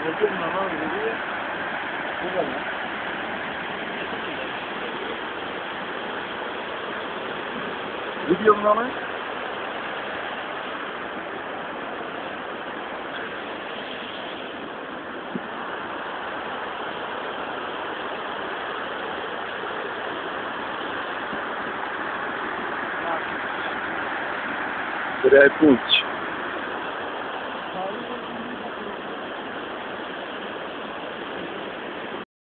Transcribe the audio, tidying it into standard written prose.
Bakın lan abi dedi. Bu da lan. Ne diyor buna lan? Poonch.